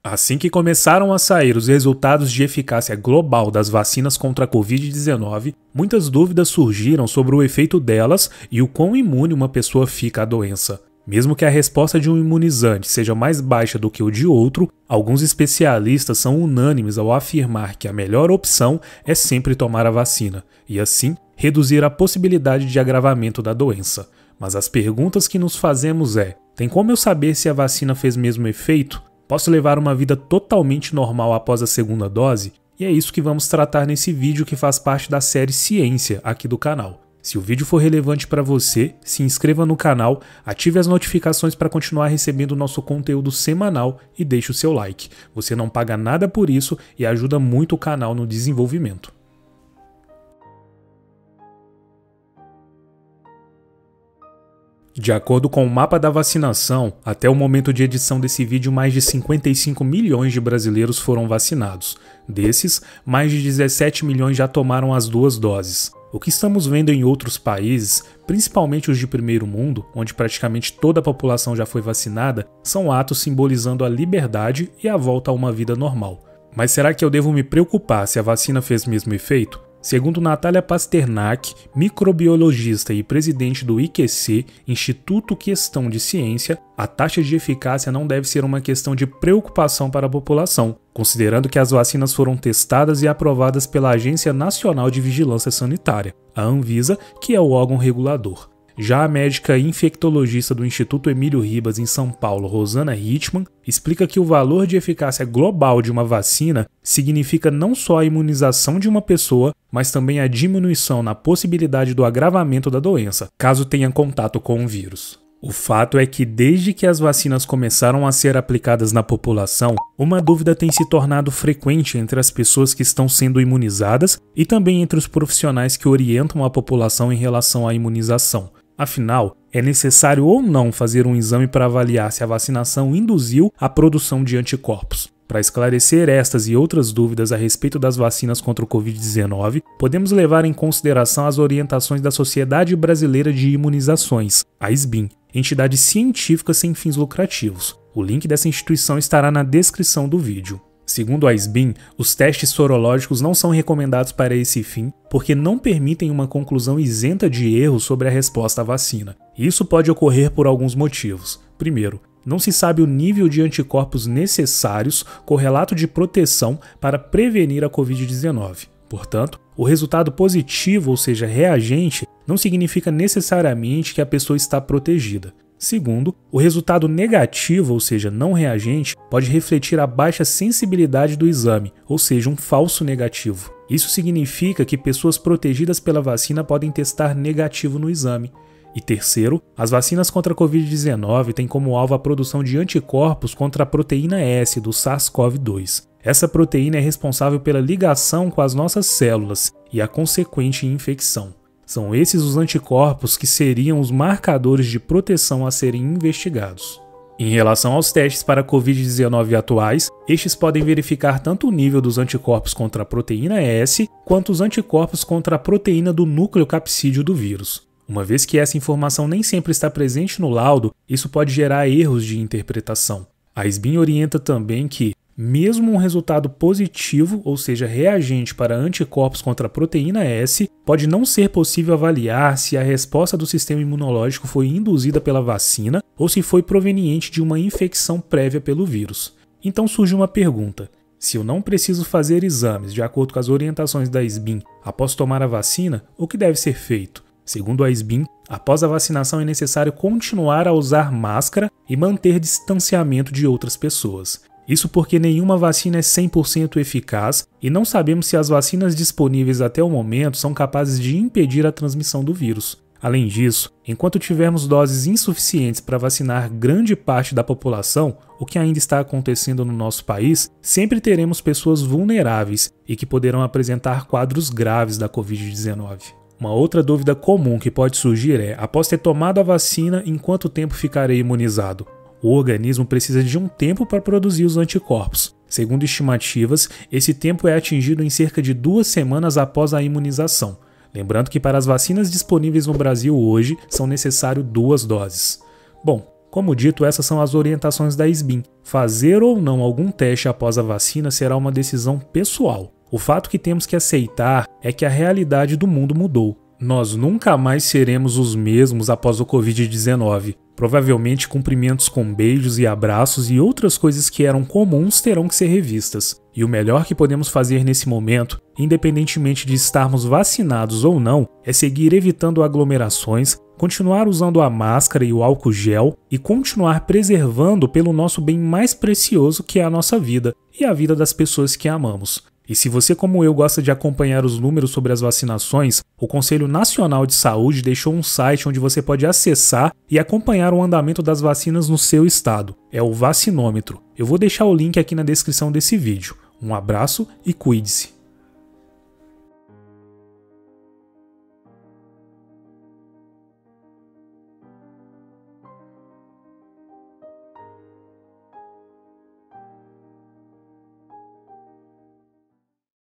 Assim que começaram a sair os resultados de eficácia global das vacinas contra a Covid-19, muitas dúvidas surgiram sobre o efeito delas e o quão imune uma pessoa fica à doença. Mesmo que a resposta de um imunizante seja mais baixa do que o de outro, alguns especialistas são unânimes ao afirmar que a melhor opção é sempre tomar a vacina, e assim reduzir a possibilidade de agravamento da doença. Mas as perguntas que nos fazemos tem como eu saber se a vacina fez mesmo efeito? Posso levar uma vida totalmente normal após a segunda dose? E é isso que vamos tratar nesse vídeo que faz parte da série Ciência aqui do canal. Se o vídeo for relevante para você, se inscreva no canal, ative as notificações para continuar recebendo o nosso conteúdo semanal e deixe o seu like. Você não paga nada por isso e ajuda muito o canal no desenvolvimento. De acordo com o mapa da vacinação, até o momento de edição desse vídeo, mais de 55 milhões de brasileiros foram vacinados. Desses, mais de 17 milhões já tomaram as 2 doses. O que estamos vendo em outros países, principalmente os de primeiro mundo, onde praticamente toda a população já foi vacinada, são atos simbolizando a liberdade e a volta a uma vida normal. Mas será que eu devo me preocupar se a vacina fez mesmo efeito? Segundo Natália Pasternak, microbiologista e presidente do IQC, Instituto Questão de Ciência, a taxa de eficácia não deve ser uma questão de preocupação para a população, considerando que as vacinas foram testadas e aprovadas pela Agência Nacional de Vigilância Sanitária, a Anvisa, que é o órgão regulador. Já a médica infectologista do Instituto Emílio Ribas, em São Paulo, Rosana Hittman, explica que o valor de eficácia global de uma vacina significa não só a imunização de uma pessoa, mas também a diminuição na possibilidade do agravamento da doença, caso tenha contato com o vírus. O fato é que desde que as vacinas começaram a ser aplicadas na população, uma dúvida tem se tornado frequente entre as pessoas que estão sendo imunizadas e também entre os profissionais que orientam a população em relação à imunização. Afinal, é necessário ou não fazer um exame para avaliar se a vacinação induziu a produção de anticorpos? Para esclarecer estas e outras dúvidas a respeito das vacinas contra o Covid-19, podemos levar em consideração as orientações da Sociedade Brasileira de Imunizações, a SBIM, entidade científica sem fins lucrativos. O link dessa instituição estará na descrição do vídeo. Segundo a SBIM, os testes sorológicos não são recomendados para esse fim porque não permitem uma conclusão isenta de erros sobre a resposta à vacina. Isso pode ocorrer por alguns motivos. Primeiro, não se sabe o nível de anticorpos necessários, correlato de proteção para prevenir a Covid-19. Portanto, o resultado positivo, ou seja, reagente, não significa necessariamente que a pessoa está protegida. Segundo, o resultado negativo, ou seja, não reagente, pode refletir a baixa sensibilidade do exame, ou seja, um falso negativo. Isso significa que pessoas protegidas pela vacina podem testar negativo no exame. E terceiro, as vacinas contra a Covid-19 têm como alvo a produção de anticorpos contra a proteína S do SARS-CoV-2. Essa proteína é responsável pela ligação com as nossas células e a consequente infecção. São esses os anticorpos que seriam os marcadores de proteção a serem investigados. Em relação aos testes para a Covid-19 atuais, estes podem verificar tanto o nível dos anticorpos contra a proteína S, quanto os anticorpos contra a proteína do núcleo capsídeo do vírus. Uma vez que essa informação nem sempre está presente no laudo, isso pode gerar erros de interpretação. A SBIM orienta também que, mesmo um resultado positivo, ou seja, reagente para anticorpos contra a proteína S, pode não ser possível avaliar se a resposta do sistema imunológico foi induzida pela vacina ou se foi proveniente de uma infecção prévia pelo vírus. Então surge uma pergunta: se eu não preciso fazer exames de acordo com as orientações da SBIM após tomar a vacina, o que deve ser feito? Segundo a SBIM, após a vacinação é necessário continuar a usar máscara e manter distanciamento de outras pessoas. Isso porque nenhuma vacina é 100% eficaz e não sabemos se as vacinas disponíveis até o momento são capazes de impedir a transmissão do vírus. Além disso, enquanto tivermos doses insuficientes para vacinar grande parte da população, o que ainda está acontecendo no nosso país, sempre teremos pessoas vulneráveis e que poderão apresentar quadros graves da Covid-19. Uma outra dúvida comum que pode surgir é: após ter tomado a vacina, em quanto tempo ficarei imunizado? O organismo precisa de um tempo para produzir os anticorpos. Segundo estimativas, esse tempo é atingido em cerca de 2 semanas após a imunização. Lembrando que para as vacinas disponíveis no Brasil hoje, são necessárias 2 doses. Bom, Como dito, essas são as orientações da SBIM. Fazer ou não algum teste após a vacina será uma decisão pessoal. O fato que temos que aceitar é que a realidade do mundo mudou. Nós nunca mais seremos os mesmos após o Covid-19. Provavelmente cumprimentos com beijos e abraços e outras coisas que eram comuns terão que ser revistas. E o melhor que podemos fazer nesse momento, independentemente de estarmos vacinados ou não, é seguir evitando aglomerações, continuar usando a máscara e o álcool gel e continuar preservando pelo nosso bem mais precioso, que é a nossa vida e a vida das pessoas que amamos. E se você, como eu, gosta de acompanhar os números sobre as vacinações, o Conselho Nacional de Saúde deixou um site onde você pode acessar e acompanhar o andamento das vacinas no seu estado. É o Vacinômetro. Eu vou deixar o link aqui na descrição desse vídeo. Um abraço e cuide-se!